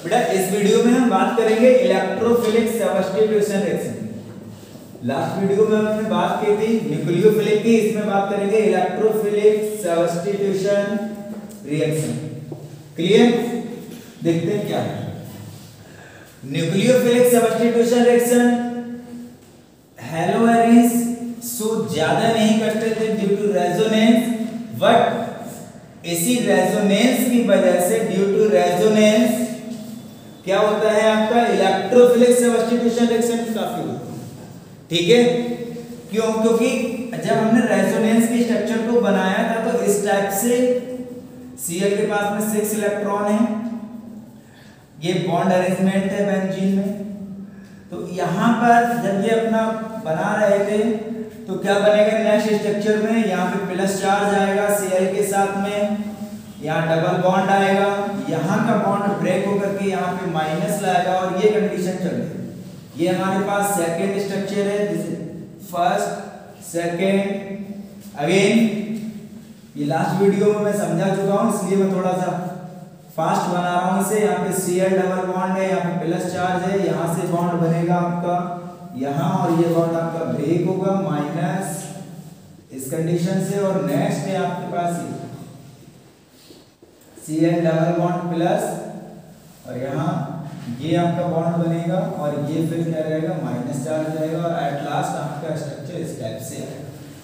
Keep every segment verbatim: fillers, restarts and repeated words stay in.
बेटा इस वीडियो में हम बात करेंगे electrophilic substitution reaction. Last video में हमने बात की थी न्यूक्लियोफिलिक की, इसमें बात करेंगे इलेक्ट्रोफिलिक सब्स्टिट्यूशन रिएक्शन। क्लियर? देखते हैं क्या है nucleophilic substitution reaction. Haloarenes so ज्यादा नहीं करते थे ड्यू टू रेजोनेंस, बट इसी रेजोनेंस की वजह से ड्यू टू रेजोनेंस क्या होता है आपका इलेक्ट्रोफिलिक सब्स्टिट्यूशन रिएक्शन काफी होता है। ठीक है, क्यों? क्योंकि जब हमने रेजोनेंस की स्ट्रक्चर को बनाया था तो इस टाइप से Cl के पास में सिक्स इलेक्ट्रॉन है, ये बॉन्ड अरेंजमेंट है बेंजीन में। तो यहाँ पर जब ये अपना बना रहे थे तो क्या बनेगा नेक्स्ट स्ट्रक्चर में, यहाँ पे प्लस चार्ज आएगा Cl के साथ में, यहाँ डबल बॉन्ड आएगा, यहाँ का बॉन्ड ब्रेक होकर के यहाँ पे माइनस लाएगा और ये कंडीशन चल रही है। ये हमारे पास सेकेंड स्ट्रक्चर है, फर्स्ट सेकेंड अगेन। ये लास्ट वीडियो में मैं समझा चुका हूँ इसलिए मैं थोड़ा सा फास्ट बना रहा हूँ इसे। यहाँ पे Cl डबल बॉन्ड है, यहाँ पे प्लस चार्ज है, यहाँ से बॉन्ड बनेगा आपका यहाँ और ये बॉन्ड आपका ब्रेक होगा माइनस इस कंडीशन से। और नेक्स्ट है आपके पास Cl डबल बॉन्ड प्लस और यहाँ ये आपका बॉन्ड बनेगा और ये फिर क्या रहेगा माइनस चार्ज रहेगा और एट लास्ट आपका स्ट्रक्चर इस टाइप से आएगा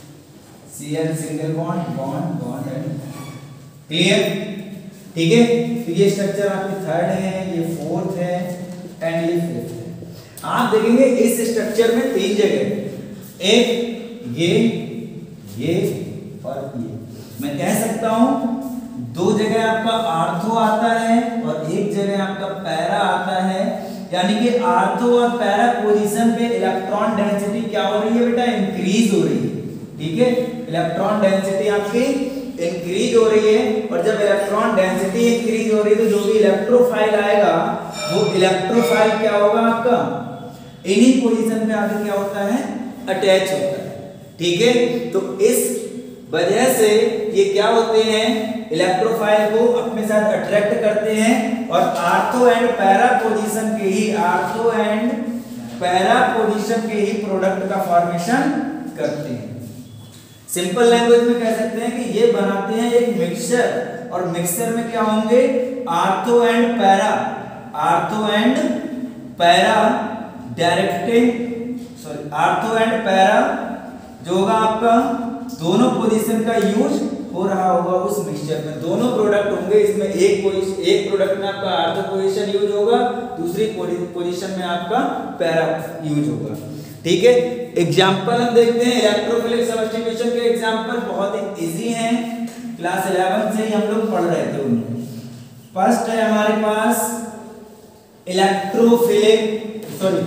Cl single bond bond bond and. Clear? ठीक है, तो ये स्ट्रक्चर आपके थर्ड है, ये फोर्थ है एंड ये फिफ्थ है। आप देखेंगे इस स्ट्रक्चर में तीन जगह, एक ये ये और ये। मैं कह सकता हूं दो जगह आपका आर्थो आता है और एक जगह आपका पैरा आता है, यानी कि आर्थो और पैरा पोजीशन पे इलेक्ट्रॉन डेंसिटी क्या हो रही है बेटा, इंक्रीज हो रही है। ठीक है, इलेक्ट्रॉन डेंसिटी आपकी इंक्रीज हो रही है और जब इलेक्ट्रॉन डेंसिटी इंक्रीज हो रही है तो जो भी इलेक्ट्रोफाइल आएगा वो इलेक्ट्रोफाइल क्या होगा आपका इन्हीं पोजीशन पे आके क्या होता है अटैच होता है। ठीक है, तो इस वजह से ये क्या होते हैं इलेक्ट्रोफाइल को अपने साथ अट्रैक्ट करते हैं और आर्थो एंड पैरा पोजीशन के ही आर्थो एंड पैरा पोजीशन के ही प्रोडक्ट का फॉर्मेशन करते हैं। सिंपल लैंग्वेज में कह सकते हैं कि ये बनाते हैं एक मिक्सचर और मिक्सचर में क्या होंगे ortho and para, ortho and para directing sorry ortho and para जो होगा आपका दोनों पोजीशन का यूज हो रहा होगा उस मिक्सचर में। दोनों प्रोडक्ट होंगे, इसमें एक पोजीशन एक प्रोडक्ट में आपका आर्थो पोजीशन यूज होगा, दूसरी पोजीशन में आपका पैरा यूज होगा। ठीक है, एग्जाम्पल हम देखते हैं इलेक्ट्रोफिलिक सब्स्टिट्यूशन के एग्जाम्पल बहुत ही इजी हैं, क्लास इलेवन से ही हम लोग पढ़ रहे थे उनमें। फर्स्ट है हमारे पास इलेक्ट्रोफिलिक सॉरी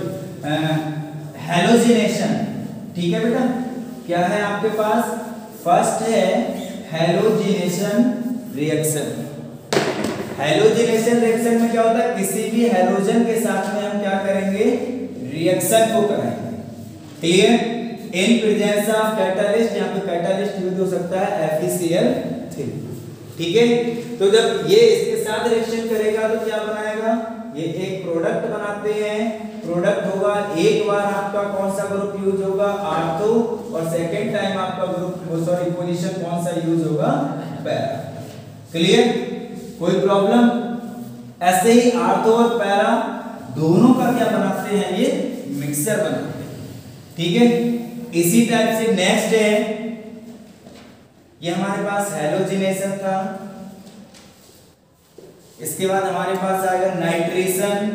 हैलोजिनेशन। ठीक है बेटा, क्या है आपके पास, फर्स्ट है हैलोजिनेशन रिएक्शन। हैलोजिनेशन रिएक्शन में क्या होता है, किसी भी हैलोजन के साथ में हम क्या करेंगे रिएक्शन को कराएंगे। Clear? In presence of catalyst, यहाँ पे कैटलिस्ट यूज हो सकता है F E C L three. ठीक है, तो जब ये इसके साथ रिएक्शन करेगा तो क्या बनाएगा, ये एक प्रोडक्ट बनाते हैं। प्रोडक्ट होगा एक बार आपका कौन सा ग्रुप यूज होगा आर्थो और सेकेंड टाइम आपका ग्रुप सॉरी पोजीशन कौन सा यूज होगा पैरा। क्लियर? कोई प्रॉब्लम? ऐसे ही आर्थो और पैरा दोनों का क्या बनाते हैं ये मिक्सचर बनाते हैं। ठीक है, इसी टाइप से नेक्स्ट है ये हमारे पास हैलोजिनेशन था। इसके बाद हमारे पास आएगा नाइट्रेशन।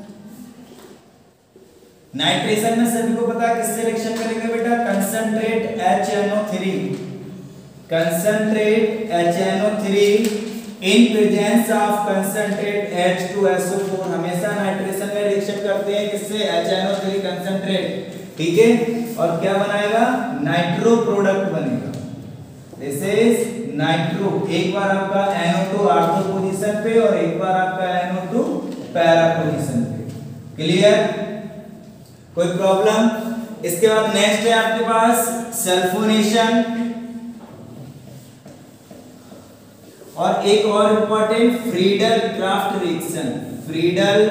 नाइट्रेशन में सभी को पता है किससे रिएक्शन करेंगे बेटा, concentrate H N O three, concentrate H N O three in presence of concentrate H two S O four. हमेशा नाइट्रेशन में रिएक्शन करते हैं किससे, H N O three concentrate. ठीक है, और क्या बनाएगा नाइट्रो प्रोडक्ट बनेगा, दिस इज नाइट्रो। एक बार आपका N O two ortho position पे और एक बार आपका N O two para position पे। क्लियर? कोई प्रॉब्लम? इसके बाद नेक्स्ट है आपके पास सल्फोनेशन। और एक और important Friedel Crafts reaction, Friedel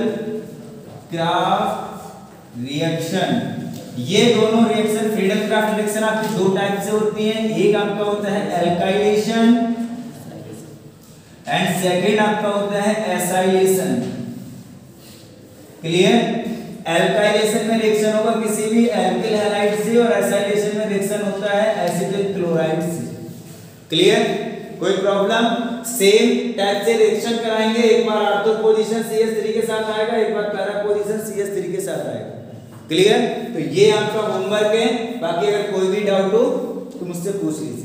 Crafts reaction. ये दोनों रिएक्शन फ्रीडल क्राफ्ट रिएक्शन आपकी दो टाइप से होती हैं, एक आपका होता है एल्काइलेशन एंड सेकंड आपका होता है एसाइलेशन। क्लियर? एल्काइलेशन में रिएक्शन होगा किसी भी एल्किल हैलाइड से और एसाइलेशन में रिएक्शन होता है एसिटिल क्लोराइड से। क्लियर? कोई प्रॉब्लम? सेम टाइप से रिएक्शन कराएंगे, एक बार ortho position C H three के साथ आएगा, एक बार para position C H three के साथ आएगा। क्लियर? तो ये आपका होमवर्क है, बाकी अगर कोई भी डाउट हो तो मुझसे पूछ लीजिए।